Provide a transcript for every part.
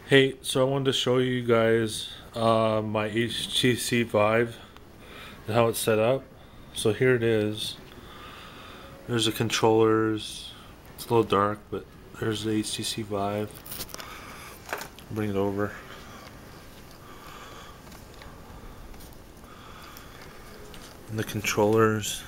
Hey, so I wanted to show you guys my HTC Vive and how it's set up. So here it is. There's the controllers. It's a little dark, but there's the HTC Vive. Bring it over. And the controllers.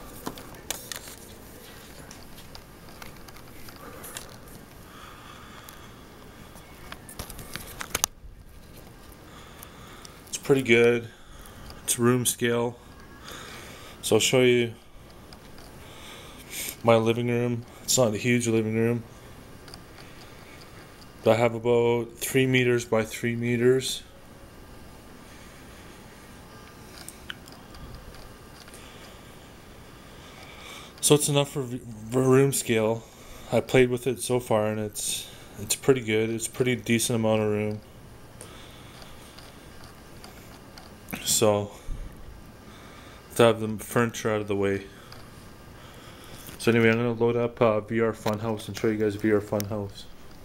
It's pretty good. It's room scale. So I'll show you my living room. It's not a huge living room, but I have about 3 meters by 3 meters. So it's enough for room scale. I played with it so far, and it's pretty good. It's pretty decent amount of room. So to have the furniture out of the way. So anyway, I'm gonna load up VR Funhouse and show you guys VR Funhouse.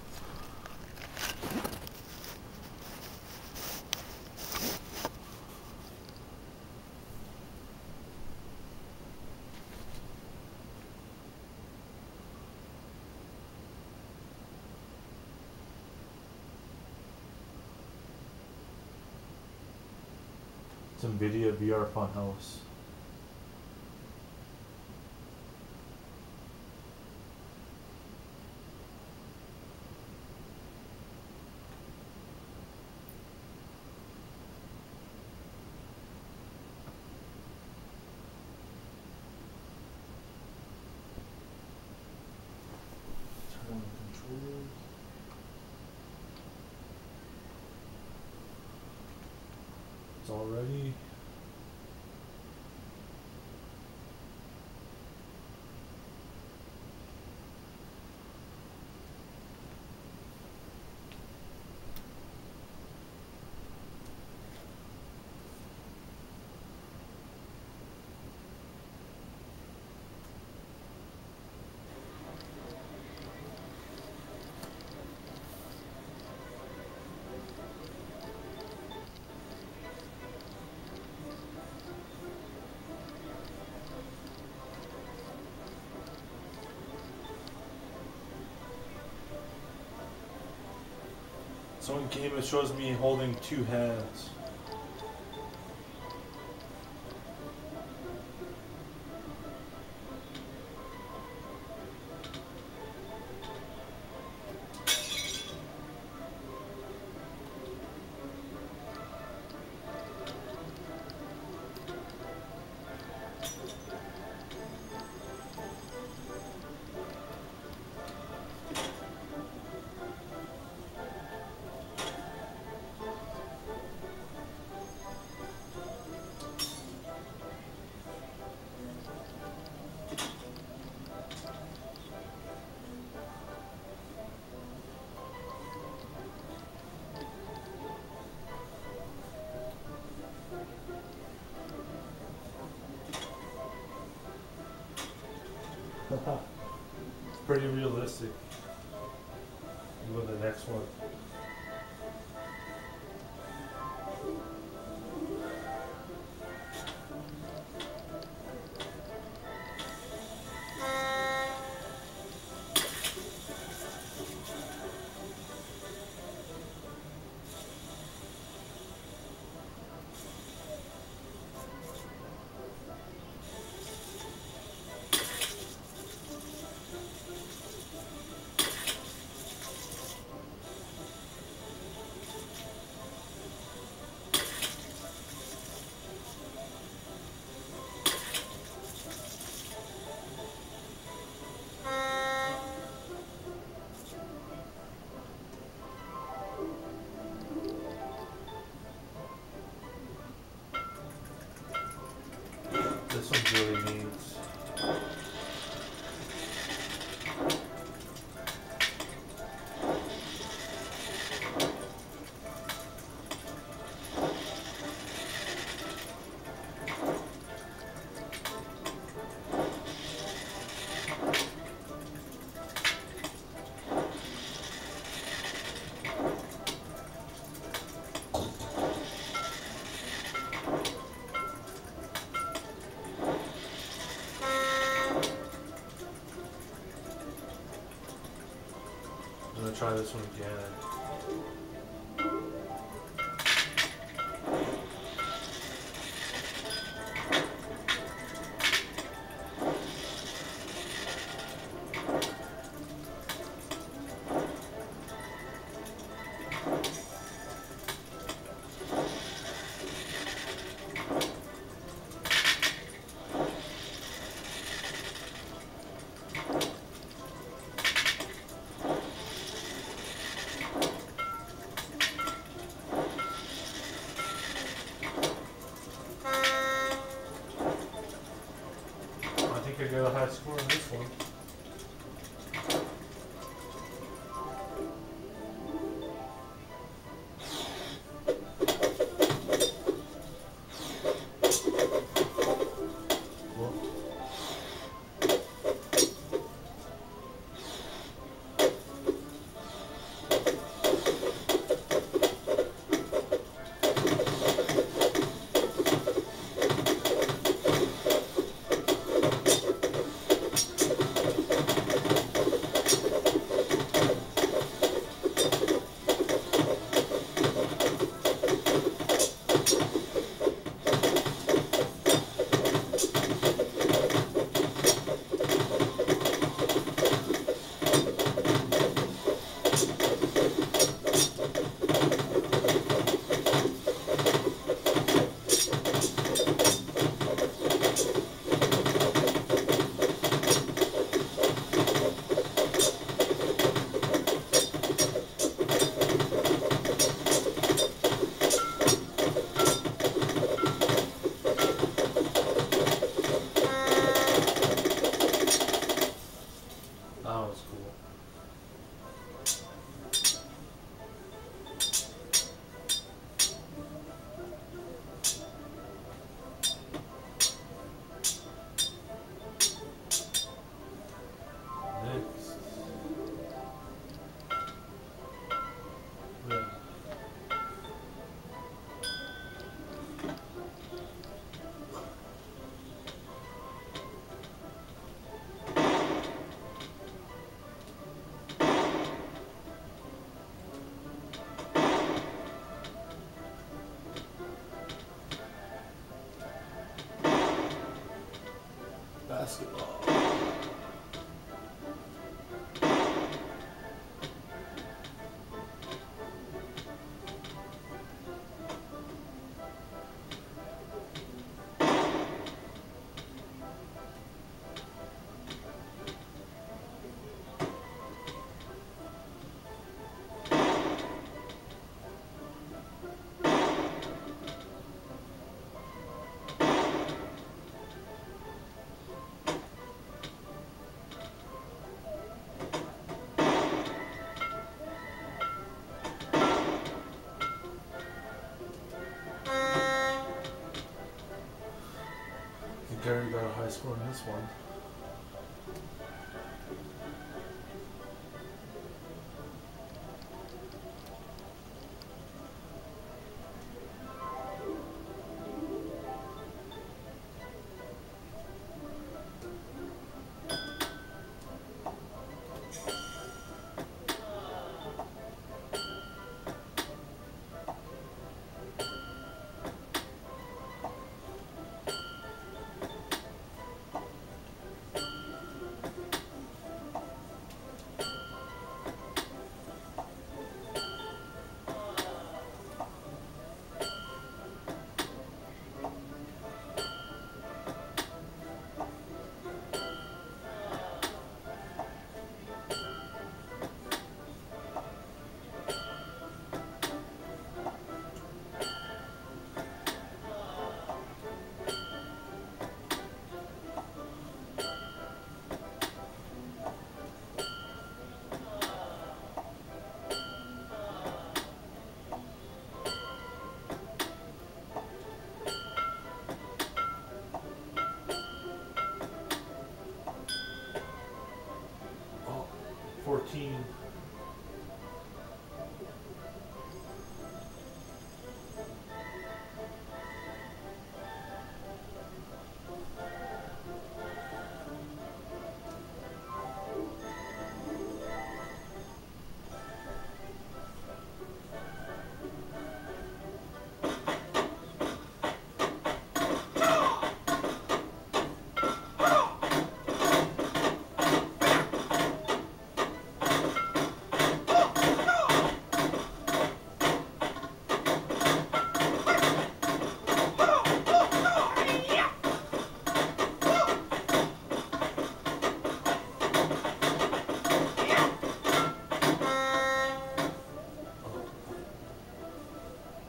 It's NVIDIA VR Funhouse. Turn on the controllers. It's all ready. So in game it shows me holding two hands. It's pretty realistic. Go to the next one. try this one again. I think I got a high score on this one. That was cool. Next. Red. Basketball.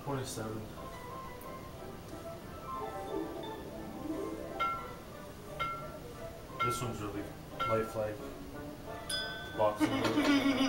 27. This one's really lifelike. Boxing glove.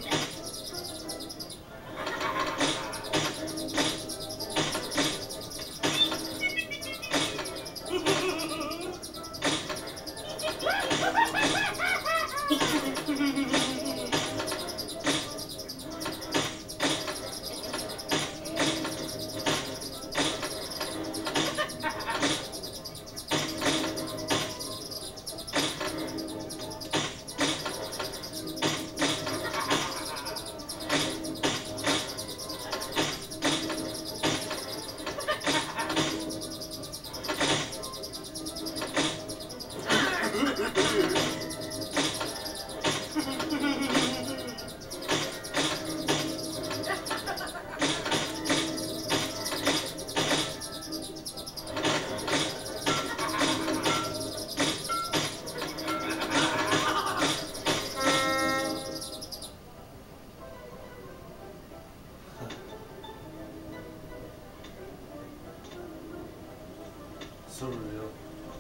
So real.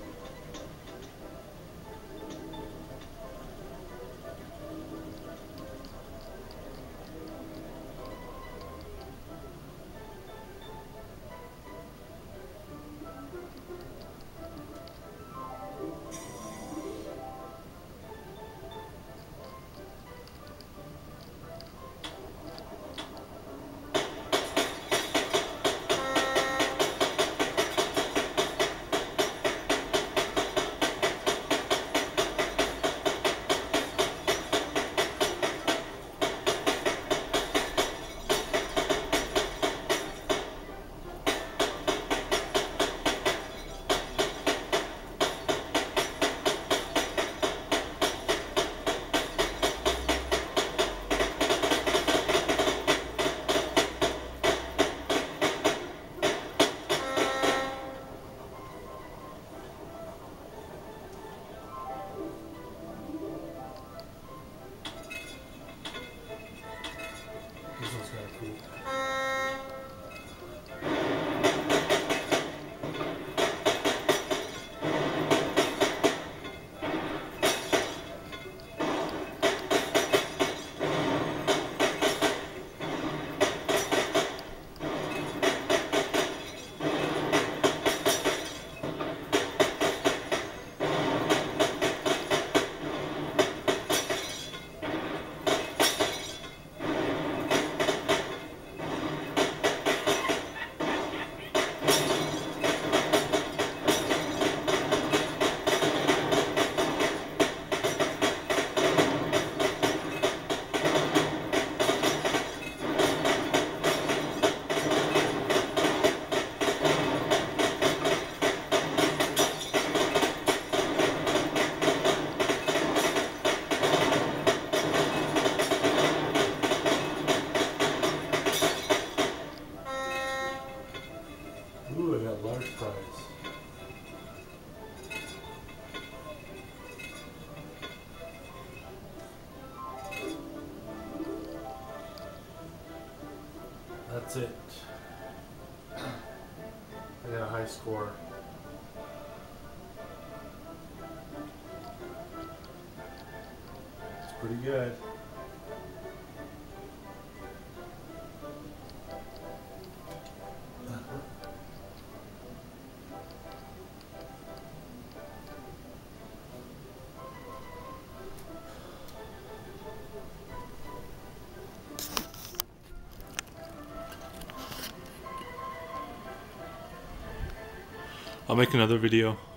This one's kind of cool. Ooh, I got large prize. That's it. I got a high score. It's pretty good. I'll make another video.